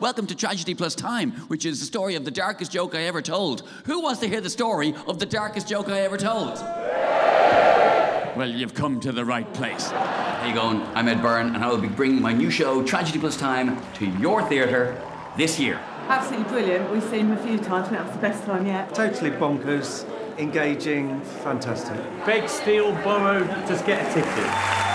Welcome to Tragedy Plus Time, which is the story of the darkest joke I ever told. Who wants to hear the story of the darkest joke I ever told? Well, you've come to the right place. How you going? I'm Ed Byrne, and I will be bringing my new show, Tragedy Plus Time, to your theatre this year. Absolutely brilliant. We've seen him a few times, and that was the best time yet. Totally bonkers, engaging, fantastic. Beg, steal, borrow, just get a ticket.